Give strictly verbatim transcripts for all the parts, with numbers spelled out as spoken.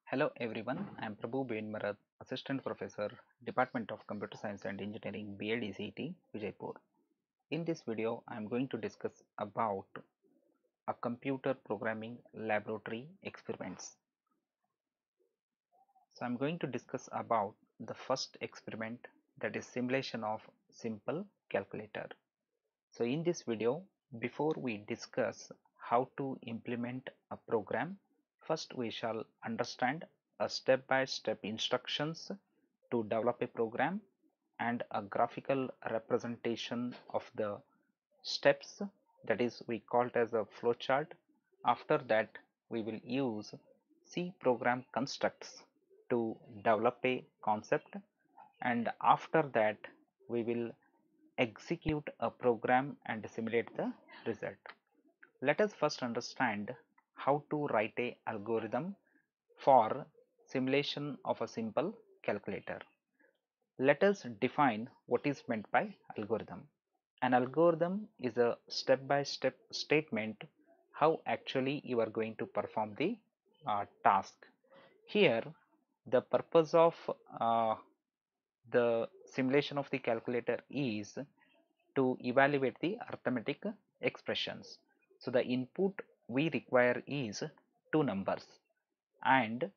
Hello everyone, I am Prabhu Benmarat, Assistant Professor, Department of Computer Science and Engineering, B A D C T, Vijaypur. In this video, I am going to discuss about a computer programming laboratory experiments. So I am going to discuss about the first experiment, that is simulation of simple calculator. So in this video, before we discuss how to implement a program, first we shall understand a step-by-step instructions to develop a program and a graphical representation of the steps, that is we call it as a flowchart. After that we will use C program constructs to develop a concept, and after that we will execute a program and simulate the result. Let us first understand how to write a algorithm for simulation of a simple calculator. Let us define what is meant by algorithm. An algorithm is a step-by-step statement how actually you are going to perform the uh, task. Here the purpose of uh, the simulation of the calculator is to evaluate the arithmetic expressions. So the input we require is two numbers and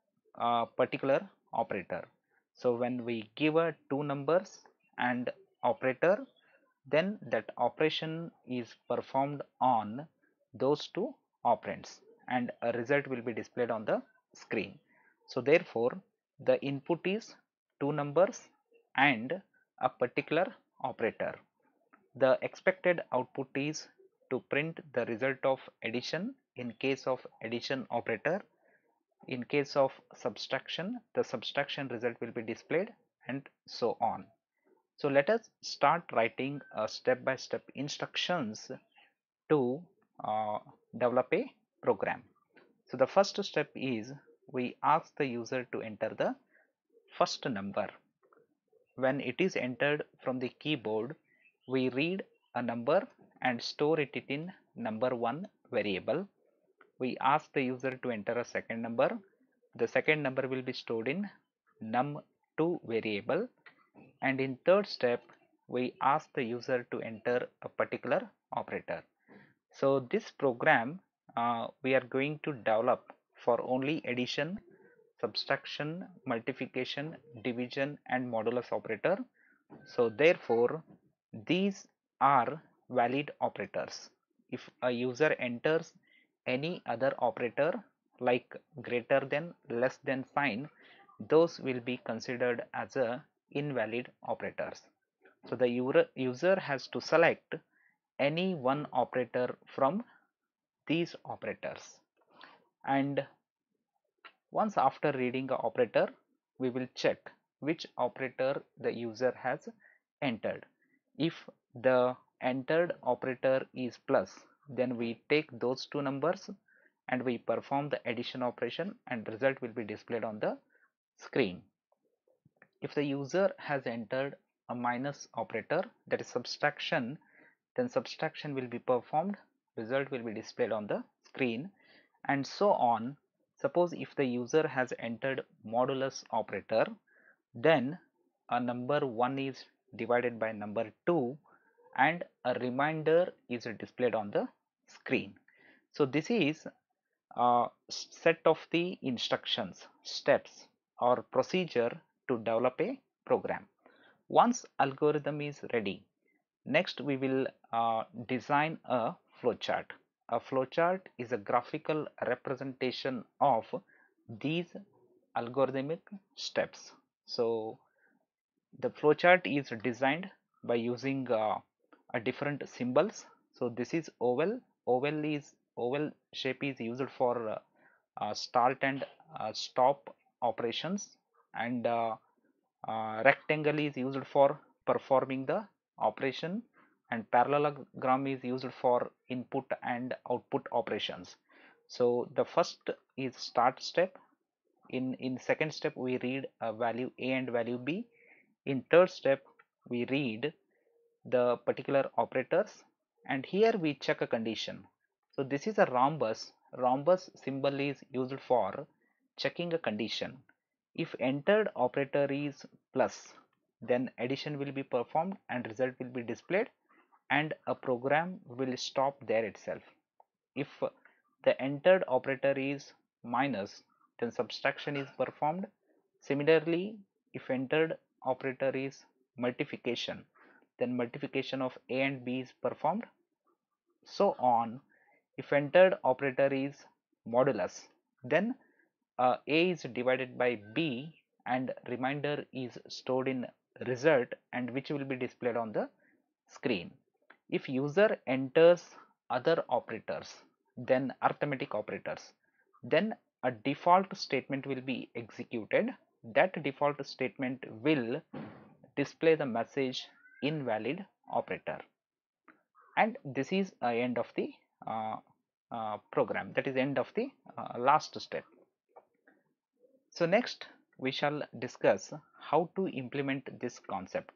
a particular operator. So when we give a two numbers and operator, then that operation is performed on those two operands and a result will be displayed on the screen. So therefore the input is two numbers and a particular operator. The expected output is to print the result of addition in case of addition operator. In case of subtraction, the subtraction result will be displayed, and so on. So let us start writing a step-by-step instructions to uh, develop a program. So the first step is we ask the user to enter the first number. When it is entered from the keyboard, we read a number and store it in number one variable. We ask the user to enter a second number. The second number will be stored in num two variable, and in third step we ask the user to enter a particular operator. So this program uh, we are going to develop for only addition, subtraction, multiplication, division and modulus operator. So therefore these are valid operators. If a user enters any other operator like greater than, less than sign, those will be considered as a invalid operators. So the user has to select any one operator from these operators, and once after reading the operator we will check which operator the user has entered. If the entered operator is plus, then we take those two numbers and we perform the addition operation and result will be displayed on the screen. If the user has entered a minus operator, that is subtraction, then subtraction will be performed, result will be displayed on the screen, and so on. Suppose if the user has entered modulus operator, then a number one is divided by number two and a remainder is displayed on the screen. So this is a set of the instructions, steps or procedure to develop a program. Once algorithm is ready, next we will uh, design a flowchart. A flowchart is a graphical representation of these algorithmic steps. So the flowchart is designed by using uh, a different symbols. So this is oval. Oval is oval shape is used for uh, uh, start and uh, stop operations, and uh, uh, rectangle is used for performing the operation, and parallelogram is used for input and output operations. So the first is start step. In in second step we read a value a and value b. In third step we read the particular operators, and here we check a condition. So this is a rhombus. Rhombus symbol is used for checking a condition. If entered operator is plus, then addition will be performed and result will be displayed, and a program will stop there itself. If the entered operator is minus, then subtraction is performed. Similarly, if entered operator is multiplication, then multiplication of A and B is performed. So on. If entered operator is modulus, then uh, A is divided by B and remainder is stored in result, and which will be displayed on the screen. If user enters other operators, then arithmetic operators, then a default statement will be executed. That default statement will display the message invalid operator, and this is uh, end of the uh, uh, program, that is end of the uh, last step. So next we shall discuss how to implement this concept.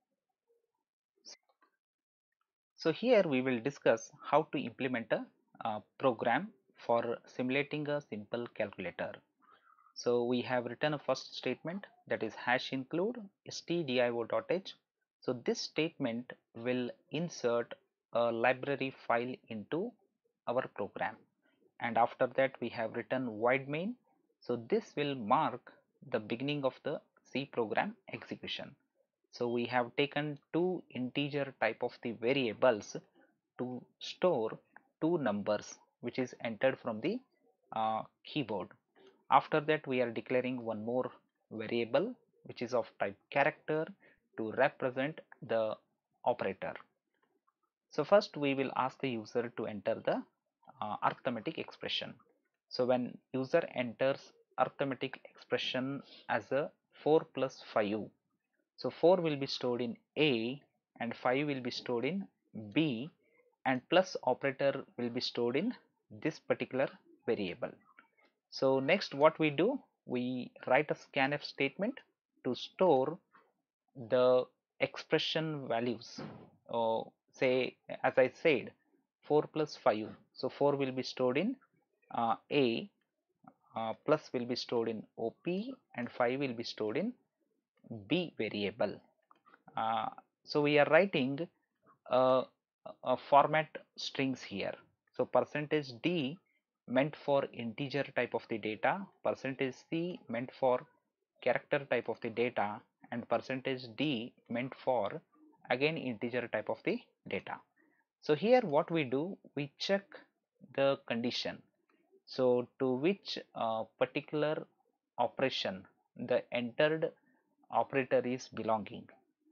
So here we will discuss how to implement a uh, program for simulating a simple calculator. So we have written a first statement, that is hash include stdio.h. So this statement will insert a library file into our program, and after that we have written void main. So this will mark the beginning of the C program execution. So we have taken two integer type of the variables to store two numbers which is entered from the uh, keyboard. After that we are declaring one more variable which is of type character to represent the operator. So first we will ask the user to enter the uh, arithmetic expression. So when user enters arithmetic expression as a four plus five, so four will be stored in A and five will be stored in B, and plus operator will be stored in this particular variable. So next what we do, we write a scanf statement to store the expression values. uh, say as I said, four plus five, so four will be stored in uh, A, uh, plus will be stored in O P, and five will be stored in B variable. Uh, so we are writing a, a format strings here. So percentage D meant for integer type of the data, percentage C meant for character type of the data, and percentage D meant for again integer type of the data. So here what we do, we check the condition, so to which uh, particular operation the entered operator is belonging.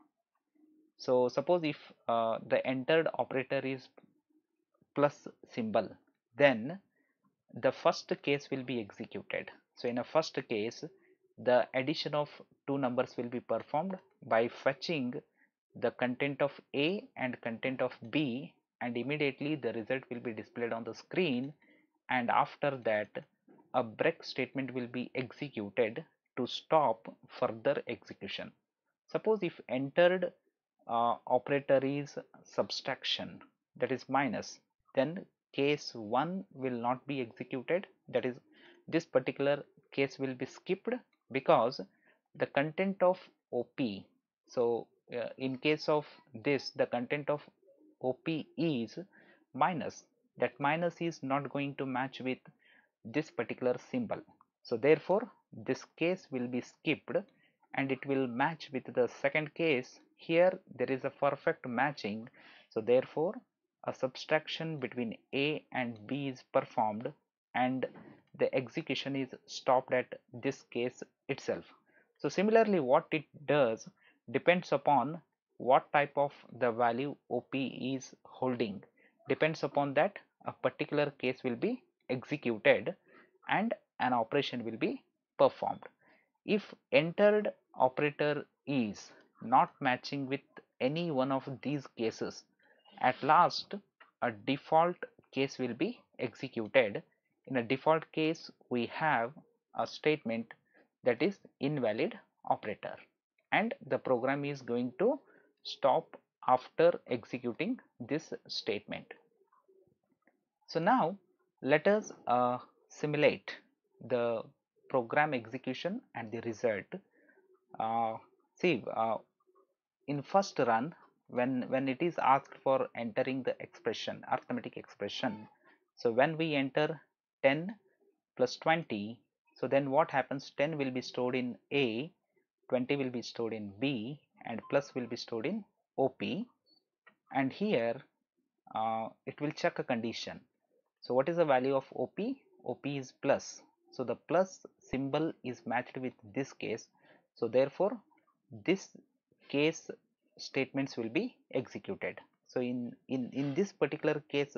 So suppose if uh, the entered operator is plus symbol, then the first case will be executed. So in a first case, the addition of two numbers will be performed by fetching the content of A and content of B, and immediately the result will be displayed on the screen, and after that a break statement will be executed to stop further execution. Suppose if entered uh, operator is subtraction, that is minus, then case one will not be executed, that is this particular case will be skipped because the content of O P, so uh, in case of this the content of O P is minus, that minus is not going to match with this particular symbol. So therefore this case will be skipped and it will match with the second case. Here there is a perfect matching, so therefore a subtraction between A and B is performed and the execution is stopped at this case itself. So similarly what it does depends upon what type of the value O P is holding. Depends upon that a particular case will be executed and an operation will be performed. If entered operator is not matching with any one of these cases, at last a default case will be executed. In a default case we have a statement that is invalid operator, and the program is going to stop after executing this statement. So now let us uh, simulate the program execution and the result. Uh, see, uh, in first run, when when it is asked for entering the expression, arithmetic expression, so when we enter ten plus twenty, so then what happens? ten will be stored in A, twenty will be stored in B, and plus will be stored in O P. And here uh, it will check a condition. So what is the value of O P? O P is plus. So the plus symbol is matched with this case. So therefore this case statements will be executed. So in in in this particular case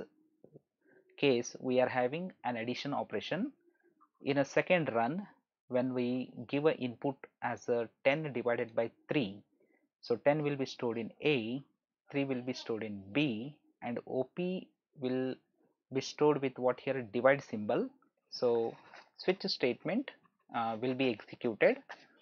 case we are having an addition operation. In a second run, when we give an input as a ten divided by three, so ten will be stored in A, three will be stored in B, and O P will be stored with what here divide symbol. So switch statement uh, will be executed.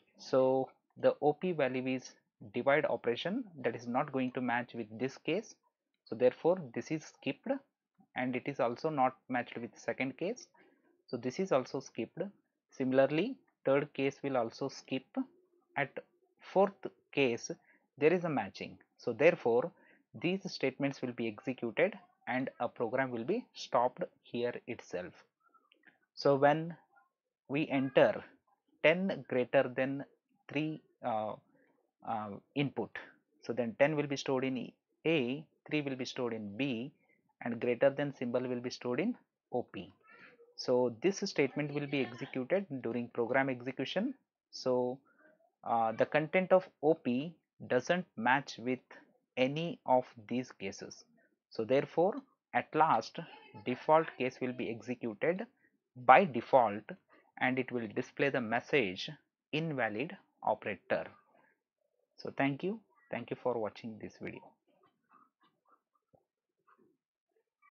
So the O P value is divide operation, that is not going to match with this case. So therefore this is skipped, and it is also not matched with second case. So this is also skipped. Similarly, third case will also skip. At fourth case there is a matching. So therefore these statements will be executed and a program will be stopped here itself. So when we enter ten greater than three uh, uh, input, so then ten will be stored in A, three will be stored in B, and greater than symbol will be stored in O P. So this statement will be executed during program execution. So uh, the content of O P doesn't match with any of these cases. So therefore at last default case will be executed by default, and it will display the message invalid operator. So thank you. Thank you for watching this video.